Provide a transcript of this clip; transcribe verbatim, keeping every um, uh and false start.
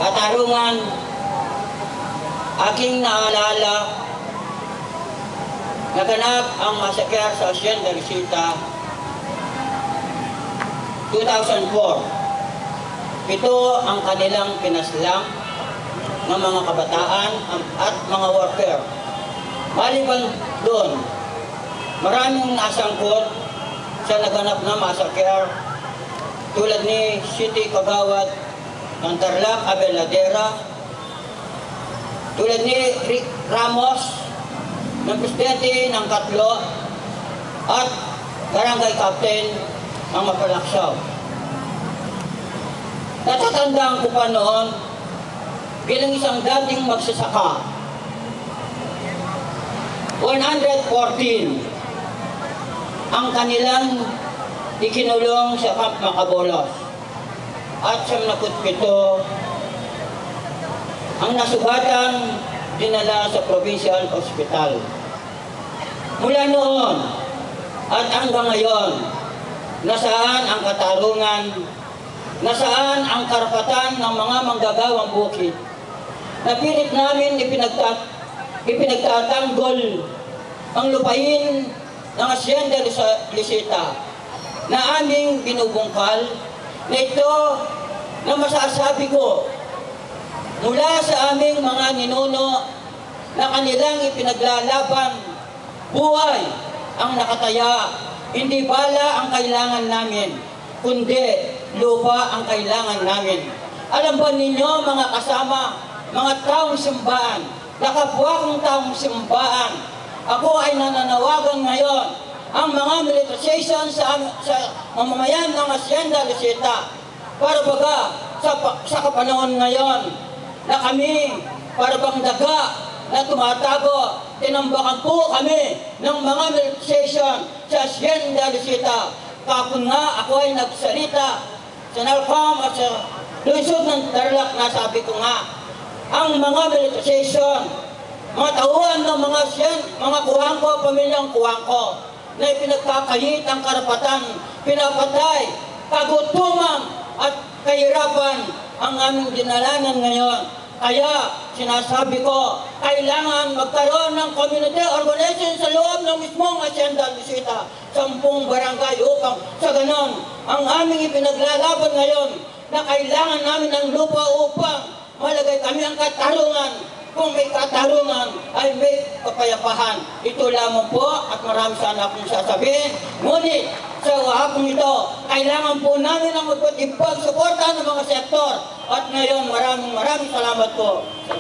katarungan, aking naalala, naganap ang massacre sa Hacienda Luisita two thousand four. Ito ang kanilang pinaslang ng mga kabataan at mga worker. Maliban doon, maraming nasangkot sa naganap na massacre tulad ni City Kagawad ng Tarlac, Abeladera, tulad ni Rick Ramos ng Presidente ng Katlo at Barangay Captain ng Mapalaksaw. Natatandaan ko pa noon bilang isang dating magsasaka, one hundred fourteen ang kanilang ikinulong sa Camp Macabolos at siyam na pito ang nasugatan dinala sa Provincial Hospital. Mula noon at hanggang ngayon, nasaan ang katarungan, nasaan ang karapatan ng mga manggagawang bukid? Napilit namin ipinagtat, ipinagtatanggol ang lupain ng Hacienda Luisita na aming binubungkal, na ito na masasabi ko mula sa aming mga ninuno na kanilang ipinaglalaban, buhay ang nakataya, hindi bala ang kailangan namin, kundi lupa ang kailangan namin. Alam ba ninyo mga kasama, mga taong simbahan, nakapwa kong taong simbahan, ako ay nananawagan ngayon ang mga militarization sa, sa mamamayan ng Hacienda Luisita para baga sa, sa kapanahon ngayon na kami para bang daga na tumatago, tinambakan po kami ng mga militarization sa Hacienda Luisita. Kapag nga ako ay nagsalita sa Nalcom at sa lungsod ng Tarlac, na sabi ko nga, ang mga militarization, mga tauhan ng mga siyan, mga kuwang ko, pamilyang kuwang ko, na ipinagkakayit ang karapatan, pinapatay, kagutuman at kahirapan ang aming dinalanan ngayon. Kaya sinasabi ko, kailangan magkaroon ng community organization sa loob ng mismong Hacienda Luisita, sampung barangay upang sa ganon ang aming ipinaglalaban ngayon na kailangan namin ng lupa upang malagay kami ang katarungan. Kung may katarungan ay may kapayapahan. Ito lamang po at marami sana akong sasabihin. Ngunit sa hapong ito, kailangan po namin ang magpagsuporta ng mga sektor. At ngayon maraming maraming salamat po.